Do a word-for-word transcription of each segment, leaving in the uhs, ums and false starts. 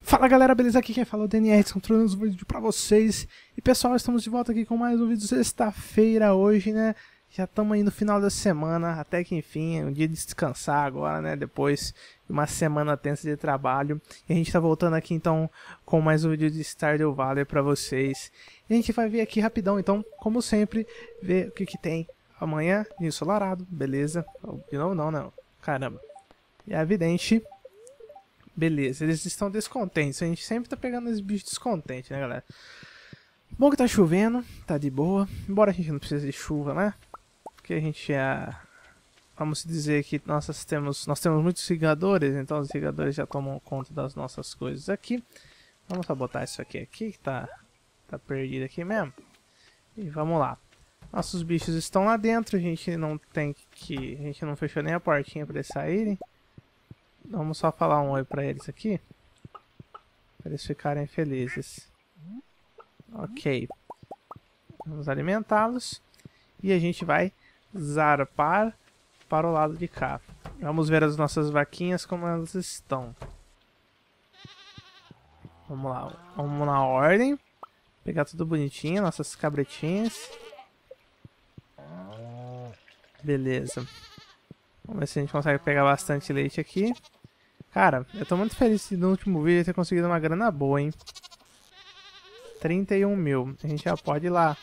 Fala galera, beleza? Aqui quem fala é o D N R, descontrolando os vídeos pra vocês. E pessoal, estamos de volta aqui com mais um vídeo sexta-feira hoje, né? Já estamos aí no final da semana, até que enfim, é um dia de descansar agora, né? Depois de uma semana tensa de trabalho. E a gente tá voltando aqui então com mais um vídeo de Stardew Valley pra vocês. E a gente vai ver aqui rapidão, então, como sempre, ver o que que tem amanhã, dia ensolarado, beleza? De novo não, não, caramba. E é evidente... Beleza, eles estão descontentes. A gente sempre tá pegando esses bichos descontentes, né, galera? Bom que tá chovendo, tá de boa. Embora a gente não precise de chuva, né? Porque a gente é... Vamos dizer que nós temos, nós temos muitos irrigadores, então os irrigadores já tomam conta das nossas coisas aqui. Vamos só botar isso aqui aqui, que tá, tá perdido aqui mesmo. E vamos lá. Nossos bichos estão lá dentro, a gente não tem que... A gente não fechou nem a portinha para eles saírem. Vamos só falar um oi pra eles aqui. Pra eles ficarem felizes. Ok. Vamos alimentá-los. E a gente vai zarpar para o lado de cá. Vamos ver as nossas vaquinhas como elas estão. Vamos lá. Vamos na ordem. Pegar tudo bonitinho. Nossas cabretinhas. Beleza. Vamos ver se a gente consegue pegar bastante leite aqui. Cara, eu tô muito feliz no último vídeo ter conseguido uma grana boa, hein? trinta e um mil. A gente já pode ir lá.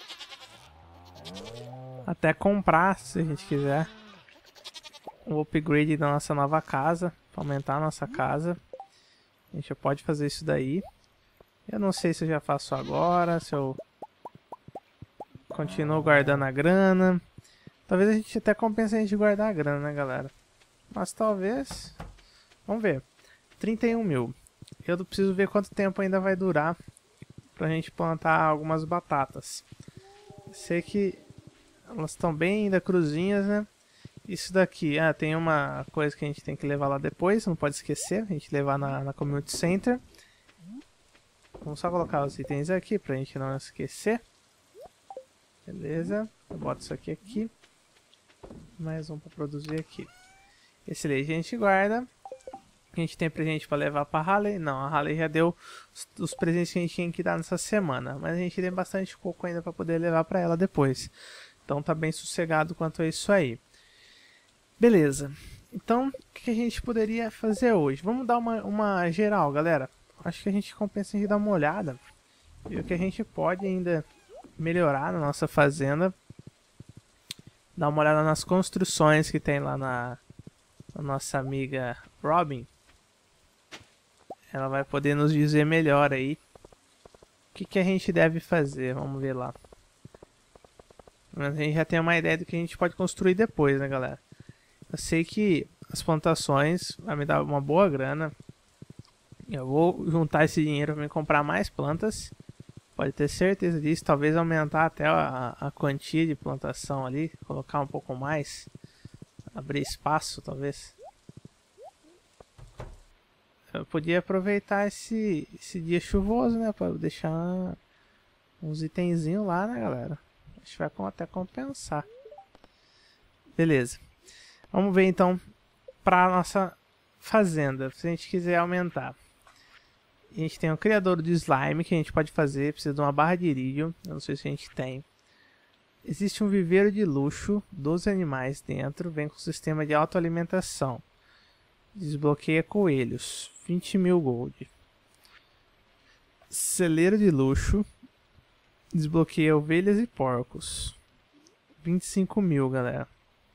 Até comprar, se a gente quiser. O upgrade da nossa nova casa. Pra aumentar a nossa casa. A gente já pode fazer isso daí. Eu não sei se eu já faço agora, se eu... continuo guardando a grana. Talvez a gente até compense a gente guardar a grana, né, galera? Mas talvez... Vamos ver. trinta e um mil. Eu preciso ver quanto tempo ainda vai durar pra gente plantar algumas batatas. Sei que elas estão bem ainda cruzinhas, né? Isso daqui, ah, tem uma coisa que a gente tem que levar lá depois, não pode esquecer. A gente levar na, na Community Center. Vamos só colocar os itens aqui pra gente não esquecer. Beleza. Eu boto isso aqui aqui. Mais um pra produzir aqui. Esse leite a gente guarda. A gente tem presente para levar para a Harley? Não, a Harley já deu os, os presentes que a gente tinha que dar nessa semana. Mas a gente tem bastante coco ainda para poder levar para ela depois. Então tá bem sossegado quanto a isso aí. Beleza. Então, o que a gente poderia fazer hoje? Vamos dar uma, uma geral, galera. Acho que a gente compensa a gente dar uma olhada. E o que a gente pode ainda melhorar na nossa fazenda. Dar uma olhada nas construções que tem lá na, na nossa amiga Robin. Ela vai poder nos dizer melhor aí o que, que a gente deve fazer. Vamos ver lá. Mas a gente já tem uma ideia do que a gente pode construir depois, né, galera? Eu sei que as plantações vão me dar uma boa grana. Eu vou juntar esse dinheiro para me comprar mais plantas. Pode ter certeza disso. Talvez aumentar até a, a quantia de plantação ali. Colocar um pouco mais. Abrir espaço, talvez. Eu podia aproveitar esse, esse dia chuvoso, né? Pra deixar uns itenzinhos lá, né, galera? Acho que vai até compensar. Beleza. Vamos ver, então, pra nossa fazenda. Se a gente quiser aumentar. A gente tem um criador de slime que a gente pode fazer. Precisa de uma barra de iridium. Eu não sei se a gente tem. Existe um viveiro de luxo. doze animais dentro. Vem com sistema de autoalimentação. Desbloqueia coelhos. vinte mil gold. Celeiro de luxo. Desbloqueia ovelhas e porcos. vinte e cinco mil, galera.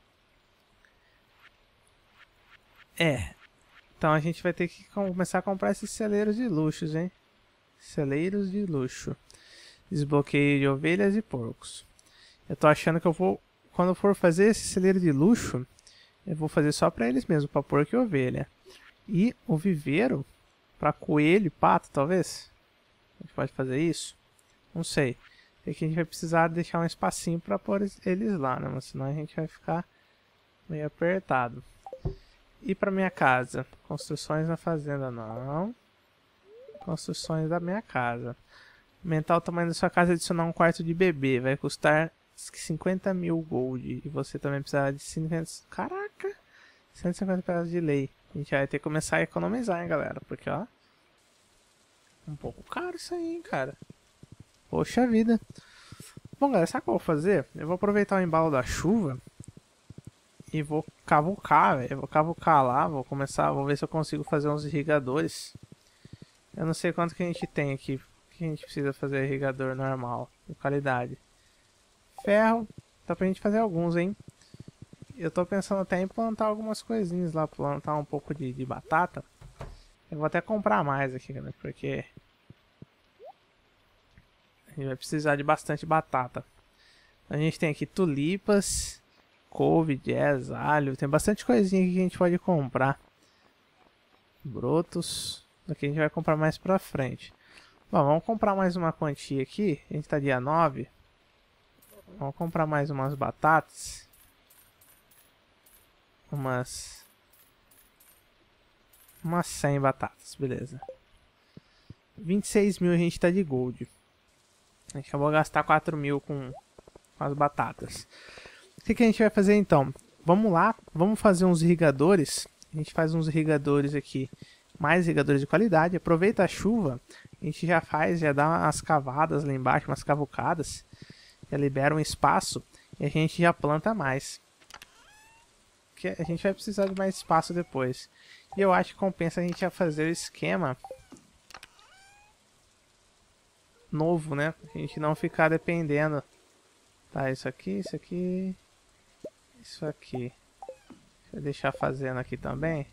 É. Então a gente vai ter que começar a comprar esses celeiros de luxos, hein? Celeiros de luxo. Desbloqueio de ovelhas e porcos. Eu tô achando que eu vou... Quando eu for fazer esse celeiro de luxo... Eu vou fazer só pra eles mesmo, pra porco e ovelha. E o viveiro, pra coelho e pato, talvez. A gente pode fazer isso? Não sei. É que a gente vai precisar deixar um espacinho pra pôr eles lá, né? Mas senão a gente vai ficar meio apertado. E pra minha casa? Construções na fazenda, não. Construções da minha casa. Aumentar o tamanho da sua casa e adicionar um quarto de bebê. Vai custar cinquenta mil gold. E você também precisará de cinquenta... Caraca! cento e cinquenta pedaços de lei. A gente vai ter que começar a economizar, hein, galera. Porque, ó... Um pouco caro isso aí, hein, cara. Poxa vida. Bom, galera, sabe o que eu vou fazer? Eu vou aproveitar o embalo da chuva e vou cavucar, velho. Eu vou cavucar lá, vou começar, vou ver se eu consigo fazer uns irrigadores. Eu não sei quanto que a gente tem aqui, que a gente precisa fazer irrigador normal, de qualidade. Ferro, dá pra gente fazer alguns, hein? Eu tô pensando até em plantar algumas coisinhas lá, plantar um pouco de, de batata. Eu vou até comprar mais aqui, né? Porque a gente vai precisar de bastante batata. A gente tem aqui tulipas, couve, jazz, alho. Tem bastante coisinha aqui que a gente pode comprar. Brotos. Daqui a gente vai comprar mais pra frente. Bom, vamos comprar mais uma quantia aqui. A gente tá dia nove. Vamos comprar mais umas batatas. Umas... Umas cem batatas, beleza. vinte e seis mil a gente tá de gold. A gente acabou de gastar quatro mil com, com as batatas. O que, que a gente vai fazer então? Vamos lá, vamos fazer uns irrigadores. A gente faz uns irrigadores aqui. Mais irrigadores de qualidade. Aproveita a chuva. A gente já faz, já dá umas cavadas lá embaixo, umas cavucadas. Já libera um espaço. E a gente já planta mais. Porque a gente vai precisar de mais espaço depois. E eu acho que compensa a gente já fazer o esquema novo, né? A gente não ficar dependendo. Tá, isso aqui, isso aqui. Isso aqui. Deixa eu deixar fazendo aqui também.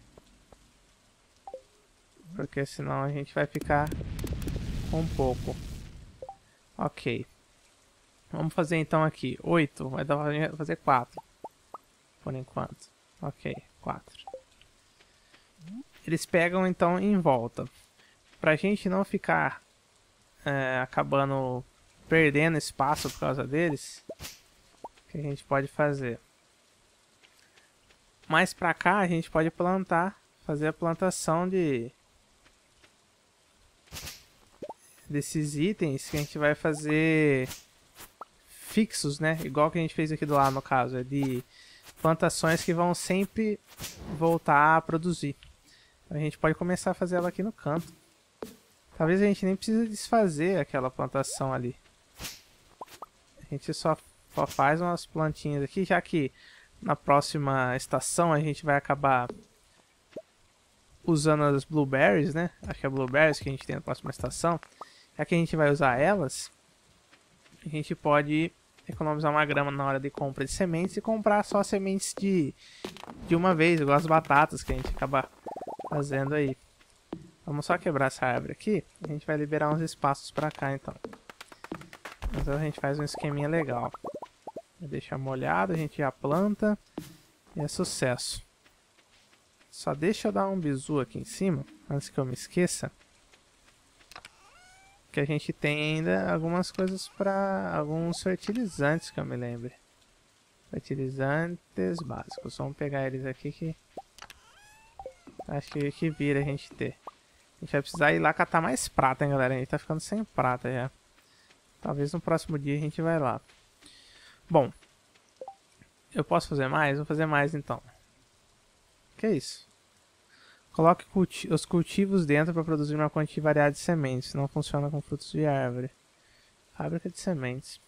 Porque senão a gente vai ficar com um pouco. Ok. Vamos fazer então aqui oito. Vai dar pra fazer quatro. Por enquanto. Ok, quatro. Eles pegam então em volta. Pra gente não ficar é, acabando perdendo espaço por causa deles. O que a gente pode fazer? Mais pra cá a gente pode plantar. Fazer a plantação de... desses itens que a gente vai fazer fixos, né? Igual que a gente fez aqui do lado no caso. É de plantações que vão sempre voltar a produzir. A gente pode começar a fazer ela aqui no canto. Talvez a gente nem precise desfazer aquela plantação ali. A gente só, só faz umas plantinhas aqui, já que na próxima estação a gente vai acabar usando as blueberries, né? Acho que é blueberries que a gente tem na próxima estação. Já que a gente vai usar elas, a gente pode economizar uma grama na hora de compra de sementes e comprar só sementes de, de uma vez, igual as batatas que a gente acaba fazendo aí. Vamos só quebrar essa árvore aqui. A gente vai liberar uns espaços pra cá então. Então a gente faz um esqueminha legal. Deixa molhado, a gente já planta. E é sucesso. Só deixa eu dar um bizu aqui em cima, antes que eu me esqueça. Que a gente tem ainda algumas coisas para alguns fertilizantes que eu me lembre. Fertilizantes básicos. Vamos pegar eles aqui que acho que, que vira a gente ter. A gente vai precisar ir lá catar mais prata, hein, galera. A gente tá ficando sem prata já. Talvez no próximo dia a gente vai lá. Bom. Eu posso fazer mais? Vou fazer mais então. Que é isso? Coloque culti os cultivos dentro para produzir uma quantia variada de sementes. Não funciona com frutos de árvore. Fábrica de sementes.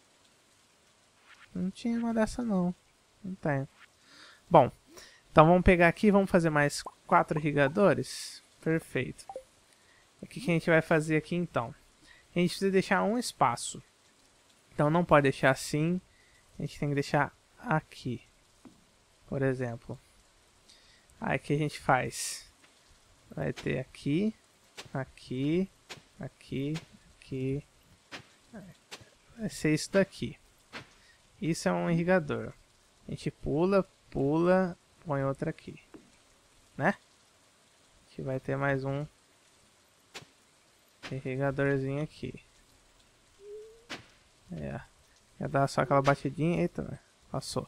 Não tinha uma dessa não. Não tem. Bom. Então vamos pegar aqui e vamos fazer mais quatro irrigadores. Perfeito. O que, que a gente vai fazer aqui então? A gente precisa deixar um espaço. Então não pode deixar assim. A gente tem que deixar aqui. Por exemplo. Aí o que a gente faz? Vai ter aqui. Aqui. Aqui. Aqui. Vai ser isso daqui. Isso é um irrigador. A gente pula, pula, põe outra aqui. Né? A gente vai ter mais um irrigadorzinho aqui. É. Ia dar só aquela batidinha. Eita, né? Passou.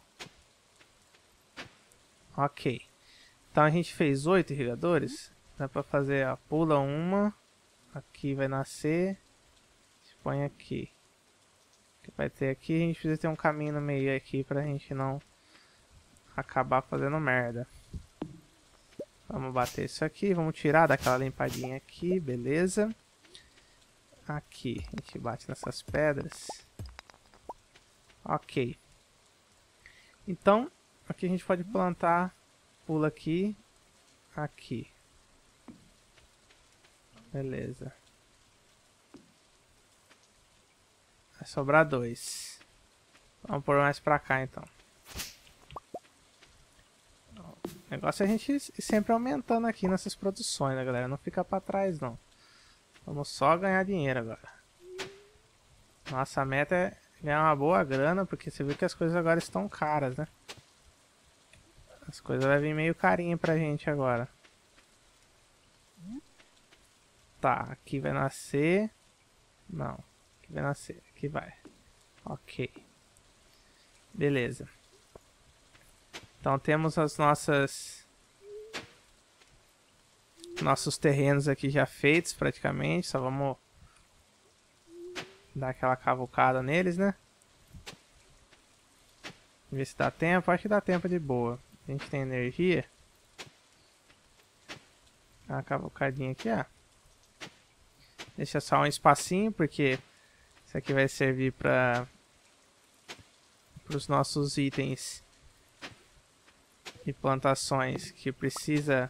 Ok. Então a gente fez oito irrigadores. Dá pra fazer, ó, pula uma. Aqui vai nascer. A gente põe aqui. O que vai ter aqui, a gente precisa ter um caminho no meio aqui pra gente não acabar fazendo merda. Vamos bater isso aqui, vamos tirar daquela limpadinha aqui, beleza. aqui. A gente bate nessas pedras. Ok. Então, aqui a gente pode plantar. Pula aqui. Aqui. Beleza. Vai sobrar dois. Vamos pôr mais pra cá então. O negócio é a gente ir sempre aumentando aqui nessas produções, né, galera? Não fica pra trás, não. Vamos só ganhar dinheiro agora. Nossa meta é ganhar uma boa grana, porque você viu que as coisas agora estão caras, né? As coisas vão vir meio carinho pra gente agora. Tá, aqui vai nascer. Não, aqui vai nascer, aqui vai. Ok. Beleza. Então temos as nossas... Nossos terrenos aqui já feitos praticamente. Só vamos dar aquela cavucada neles, né? Ver se dá tempo. Acho que dá tempo de boa. A gente tem energia. Dá uma cavucadinha aqui, ó. Deixa só um espacinho, porque isso aqui vai servir para os nossos itens e plantações que precisa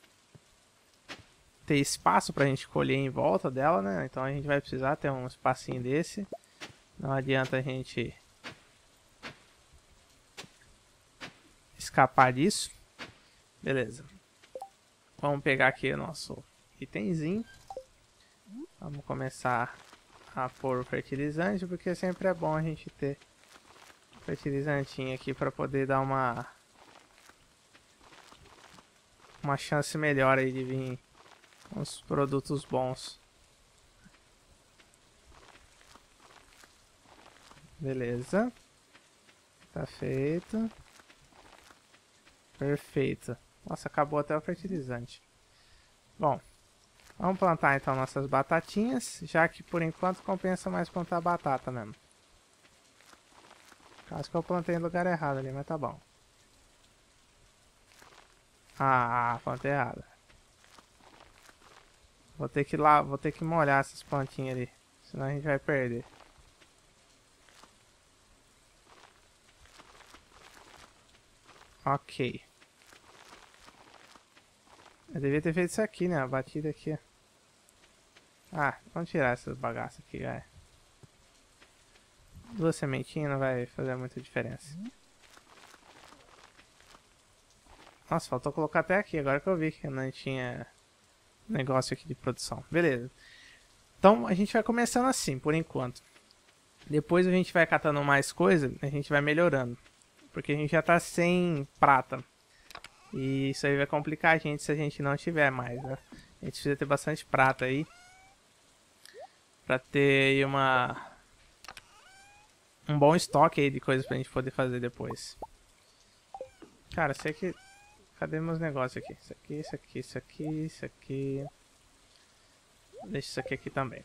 ter espaço para a gente colher em volta dela, né? Então a gente vai precisar ter um espacinho desse. Não adianta a gente escapar disso. Beleza. Vamos pegar aqui o nosso itemzinho. Vamos começar a pôr o fertilizante, porque sempre é bom a gente ter fertilizantinho aqui para poder dar uma uma chance melhor aí de vir uns produtos bons. Beleza. Tá feito. Perfeito. Nossa, acabou até o fertilizante. Bom, vamos plantar então nossas batatinhas, já que por enquanto compensa mais plantar batata mesmo. Acho que eu plantei no lugar errado ali, mas tá bom. Ah, plantei errado. Vou ter que ir lá, vou ter que molhar essas plantinhas ali, senão a gente vai perder. Ok. Eu devia ter feito isso aqui, né? A batida aqui, ó. Ah, vamos tirar essas bagaças aqui, vai. Duas sementinhas não vai fazer muita diferença. Nossa, faltou colocar até aqui, agora que eu vi que não tinha negócio aqui de produção. Beleza. Então a gente vai começando assim, por enquanto. Depois a gente vai catando mais coisa, a gente vai melhorando. Porque a gente já tá sem prata. E isso aí vai complicar a gente se a gente não tiver mais, né? A gente precisa ter bastante prata aí. Pra ter aí uma... um bom estoque aí de coisas pra gente poder fazer depois. Cara, sei que... Cadê meus negócios aqui? Isso aqui, isso aqui, isso aqui, isso aqui... Deixa isso aqui aqui também.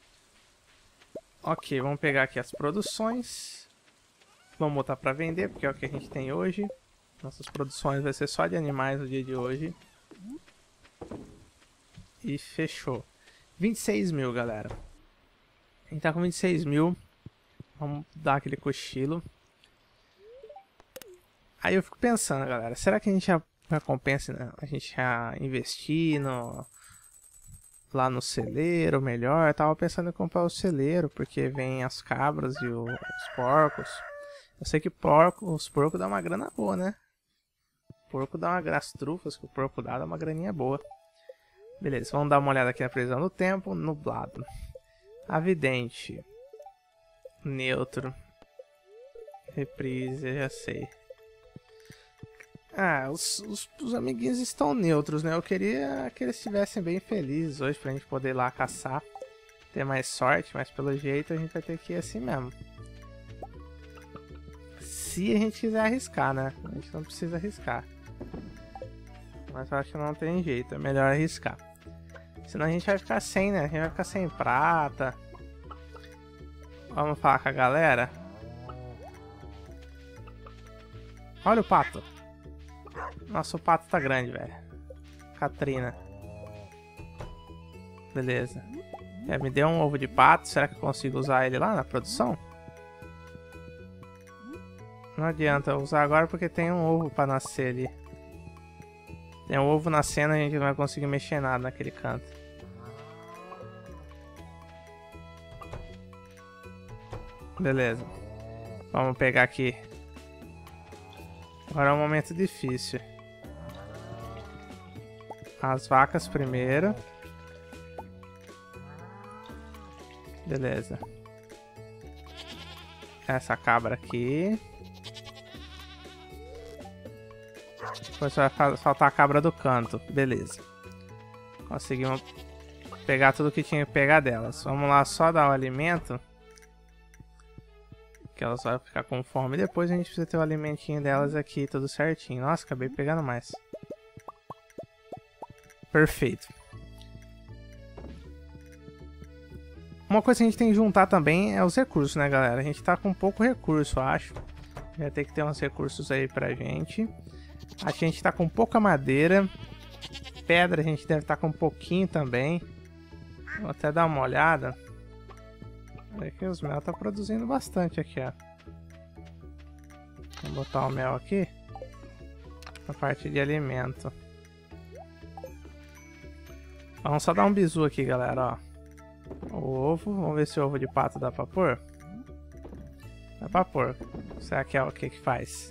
Ok, vamos pegar aqui as produções. Vamos botar pra vender, porque é o que a gente tem hoje. Nossas produções vai ser só de animais no dia de hoje. E fechou. vinte e seis mil, galera. A gente tá com vinte e seis mil. Vamos dar aquele cochilo. Aí eu fico pensando, galera. Será que a gente já, já compensa, né? A gente já investir no, lá no celeiro melhor? Eu tava pensando em comprar o celeiro, porque vem as cabras e o, os porcos. Eu sei que porco, os porcos dão uma grana boa, né? Porco dá uma grana, as trufas que o porco dá, dá uma graninha boa. Beleza, vamos dar uma olhada aqui na previsão do tempo. Nublado. Avidente. Neutro. Reprise, eu já sei. Ah, os, os, os amiguinhos estão neutros, né? Eu queria que eles estivessem bem felizes hoje pra gente poder ir lá caçar. Ter mais sorte, mas pelo jeito a gente vai ter que ir assim mesmo. Se a gente quiser arriscar, né? A gente não precisa arriscar. Mas eu acho que não tem jeito, é melhor arriscar. Senão a gente vai ficar sem, né? A gente vai ficar sem prata. Vamos falar com a galera. Olha o pato. Nossa, o pato tá grande, velho. Catrina. Beleza. É, me deu um ovo de pato. Será que eu consigo usar ele lá na produção? Não adianta eu usar agora porque tem um ovo pra nascer ali. Tem um ovo nascendo, a gente não vai conseguir mexer nada naquele canto. Beleza. Vamos pegar aqui. Agora é um momento difícil. As vacas primeiro. Beleza. Essa cabra aqui. Depois vai faltar a cabra do canto. Beleza. Conseguimos pegar tudo que tinha que pegar delas. Vamos lá só dar o alimento. Que elas vão ficar com fome. Depois a gente precisa ter o alimentinho delas aqui, tudo certinho. Nossa, acabei pegando mais. Perfeito. Uma coisa que a gente tem que juntar também é os recursos, né, galera? A gente tá com pouco recurso, acho. Vai ter que ter uns recursos aí pra gente. Acho que a gente tá com pouca madeira. Pedra a gente deve estar com um pouquinho também. Vou até dar uma olhada. Olha que os mel tá produzindo bastante aqui, ó. Vou botar o mel aqui. Na parte de alimento. Vamos só dar um bizu aqui, galera, ó. O ovo, vamos ver se o ovo de pato dá pra pôr. Dá pra pôr. Será que é o que que faz?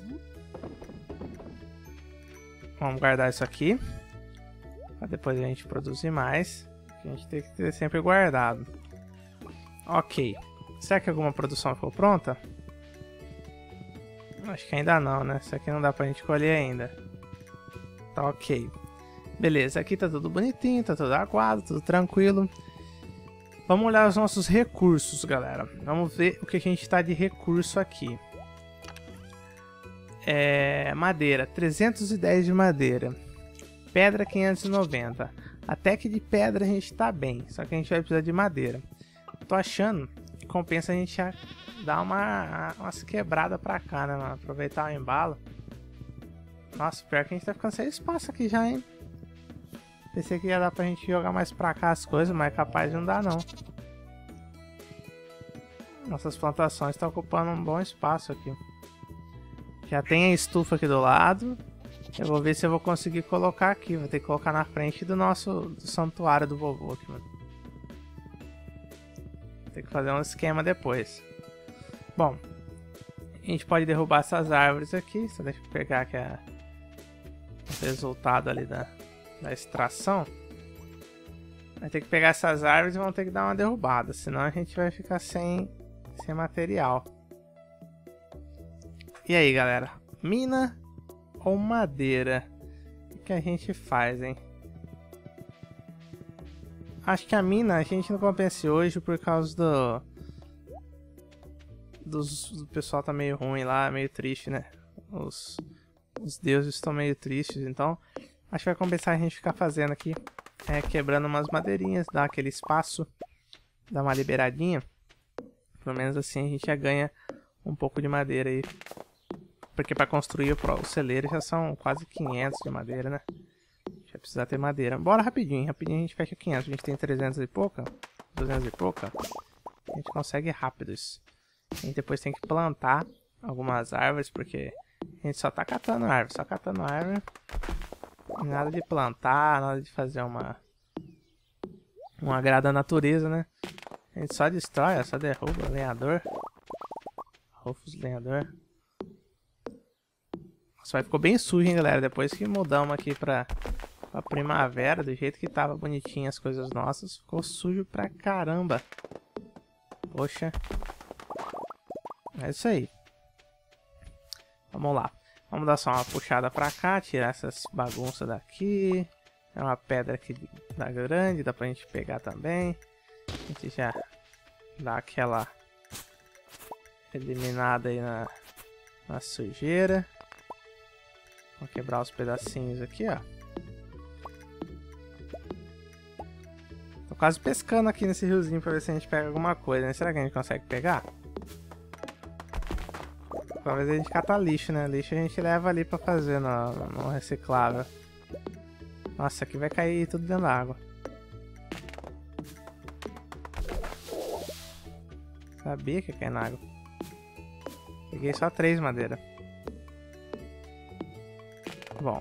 Vamos guardar isso aqui. Pra depois a gente produzir mais. A gente tem que ter sempre guardado. Ok. Será que alguma produção ficou pronta? Acho que ainda não, né? Isso aqui não dá pra gente colher ainda. Tá ok. Beleza, aqui tá tudo bonitinho, tá tudo aguado, tudo tranquilo. Vamos olhar os nossos recursos, galera. Vamos ver o que a gente tá de recurso aqui. É, madeira, trezentos e dez de madeira. Pedra, quinhentos e noventa. Até que de pedra a gente tá bem, só que a gente vai precisar de madeira. Tô achando que compensa a gente dar uma, uma quebrada pra cá, né, mano? Aproveitar o embalo. Nossa, pior que a gente tá ficando sem espaço aqui já, hein? Pensei que ia dar pra gente jogar mais pra cá as coisas, mas capaz de não dar, não. Nossas plantações estão ocupando um bom espaço aqui. Já tem a estufa aqui do lado. Eu vou ver se eu vou conseguir colocar aqui. Vou ter que colocar na frente do nosso do santuário do vovô aqui, mano. Tem que fazer um esquema depois. Bom, a gente pode derrubar essas árvores aqui. Só deixa eu pegar aqui a, o resultado ali da, da extração. Vai ter que pegar essas árvores e vamos ter que dar uma derrubada. Senão a gente vai ficar sem, sem material. E aí, galera? Mina ou madeira? O que a gente faz, hein? Acho que a mina a gente não compensa hoje por causa do... Dos, do pessoal tá meio ruim lá, meio triste, né? Os, os deuses estão meio tristes, então... Acho que vai compensar a gente ficar fazendo aqui. É, quebrando umas madeirinhas, dar aquele espaço. Dar uma liberadinha. Pelo menos assim a gente já ganha um pouco de madeira aí. Porque para construir o, o celeiro já são quase quinhentos de madeira, né? Vai precisar ter madeira. Bora rapidinho, rapidinho a gente fecha quinhentos. A gente tem trezentos e pouca, duzentos e pouca. A gente consegue rápido isso. A gente depois tem que plantar algumas árvores, porque a gente só tá catando árvore, só catando árvore. Nada de plantar, nada de fazer uma... Um agrado à natureza, né? A gente só destrói, só derruba. Lenhador. Rufus lenhador. Nossa, ficou bem sujo, hein, galera? Depois que mudamos aqui pra, pra primavera, do jeito que tava bonitinho as coisas nossas, ficou sujo pra caramba. Poxa. É isso aí. Vamos lá. Vamos dar só uma puxada pra cá, tirar essas bagunças daqui. É uma pedra aqui da grande, dá pra gente pegar também. A gente já dá aquela eliminada aí na, na sujeira. Vou quebrar os pedacinhos aqui, ó. Tô quase pescando aqui nesse riozinho pra ver se a gente pega alguma coisa, né? Será que a gente consegue pegar? Talvez a gente cata lixo, né? Lixo a gente leva ali pra fazer no, no reciclável. Nossa, aqui vai cair tudo dentro da água. Sabia que ia cair na água. Peguei só três madeira. Bom.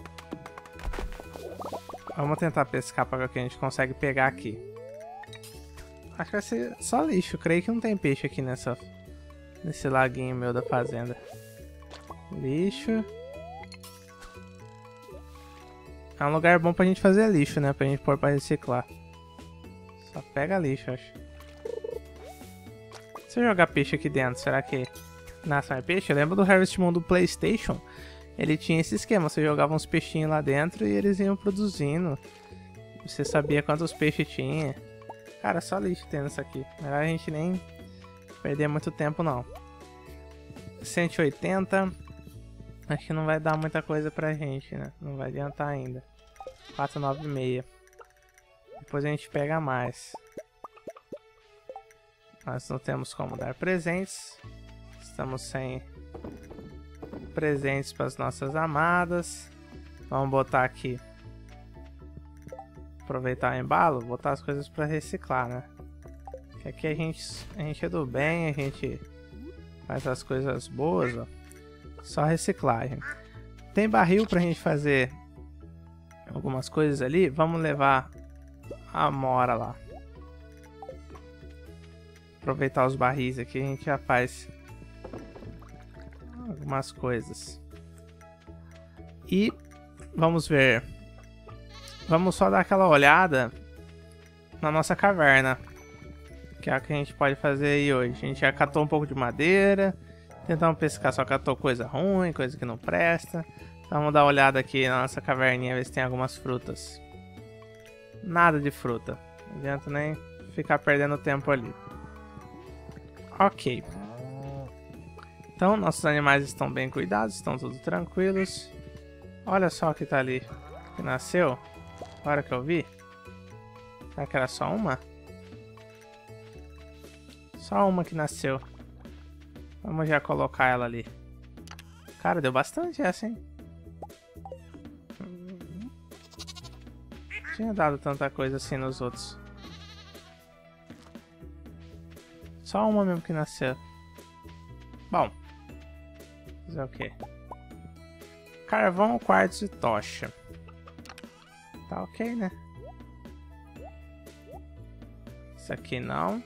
Vamos tentar pescar para ver o que a gente consegue pegar aqui. Acho que vai ser só lixo. Creio que não tem peixe aqui nessa, nesse laguinho meu da fazenda. Lixo. É um lugar bom pra gente fazer lixo, né? Pra gente pôr pra reciclar. Só pega lixo, acho. Se eu jogar peixe aqui dentro, será que nasce mais peixe? Eu lembro do Harvest Moon do PlayStation. Ele tinha esse esquema. Você jogava uns peixinhos lá dentro e eles iam produzindo. Você sabia quantos peixes tinha. Cara, só lixo tem nisso aqui. Melhor a gente nem perder muito tempo, não. cento e oitenta. Acho que não vai dar muita coisa pra gente, né? Não vai adiantar ainda. quatrocentos e noventa e seis. Depois a gente pega mais. Nós não temos como dar presentes. Estamos sem presentes para as nossas amadas. Vamos botar aqui. Aproveitar o embalo, botar as coisas para reciclar, né? Que aqui a gente, a gente é do bem, a gente faz as coisas boas, ó. Só reciclagem. Tem barril pra gente fazer algumas coisas ali. Vamos levar a mora lá. Aproveitar os barris aqui, a gente já faz algumas coisas. E vamos ver. Vamos só dar aquela olhada na nossa caverna. Que é o que a gente pode fazer aí hoje. A gente já catou um pouco de madeira. Tentamos pescar, só catou coisa ruim, coisa que não presta. Então vamos dar uma olhada aqui na nossa caverninha, ver se tem algumas frutas. Nada de fruta. Não adianta nem ficar perdendo tempo ali. Ok. Então nossos animais estão bem cuidados, estão todos tranquilos. Olha só o que tá ali, que nasceu. Agora que eu vi. Será que era só uma? Só uma que nasceu. Vamos já colocar ela ali. Cara, deu bastante essa, hein? Não tinha dado tanta coisa assim nos outros. Só uma mesmo que nasceu. Bom. Fazer o quê? Carvão, quartzo e tocha. Tá ok, né? Isso aqui não.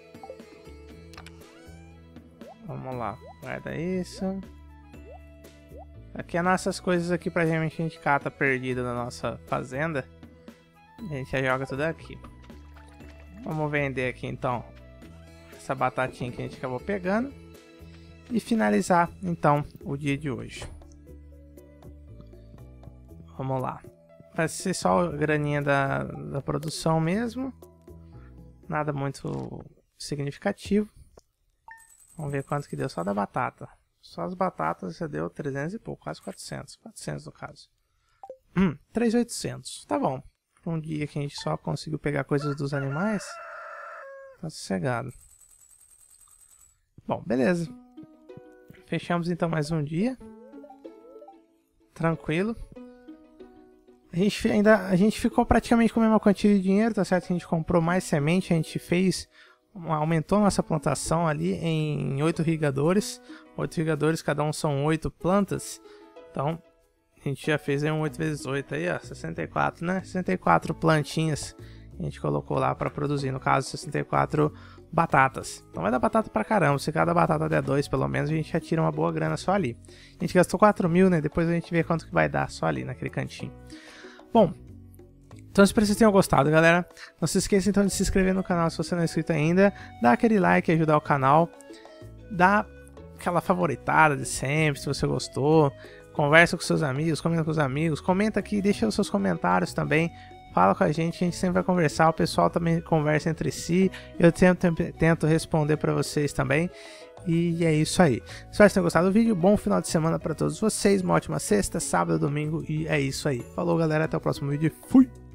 Vamos lá. Guarda isso. Aqui é nossas coisas aqui pra gente, a gente cata perdida na nossa fazenda. A gente já joga tudo aqui. Vamos vender aqui então essa batatinha que a gente acabou pegando. E finalizar então o dia de hoje. Vamos lá. Vai ser só a graninha da, da produção mesmo. Nada muito significativo. Vamos ver quanto que deu só da batata. Só as batatas já deu trezentos e pouco, quase quatrocentos. quatrocentos no caso. Hum, três mil e oitocentos. Tá bom. Um dia que a gente só conseguiu pegar coisas dos animais. Tá sossegado. Bom, beleza. Fechamos então mais um dia. Tranquilo. A gente ainda a gente ficou praticamente com a mesma quantia de dinheiro, tá certo? A gente comprou mais semente, a gente fez, aumentou nossa plantação ali em oito irrigadores. oito irrigadores, cada um são oito plantas. Então, a gente já fez aí um oito vezes oito aí, ó, sessenta e quatro, né? sessenta e quatro plantinhas a gente colocou lá para produzir, no caso, sessenta e quatro batatas. Então vai dar batata pra caramba, se cada batata der dois, pelo menos, a gente já tira uma boa grana só ali. A gente gastou quatro mil, né? Depois a gente vê quanto que vai dar só ali, naquele cantinho. Bom, então espero que vocês tenham gostado, galera. Não se esqueça então de se inscrever no canal se você não é inscrito ainda. Dá aquele like e ajudar o canal. Dá aquela favoritada de sempre, se você gostou. Conversa com seus amigos, comenta com os amigos. Comenta aqui, deixa os seus comentários também. Fala com a gente, a gente sempre vai conversar. O pessoal também conversa entre si. Eu tento, tento responder para vocês também. E é isso aí. Espero que vocês tenham gostado do vídeo. Bom final de semana para todos vocês. Uma ótima sexta, sábado, domingo. E é isso aí. Falou, galera. Até o próximo vídeo. Fui!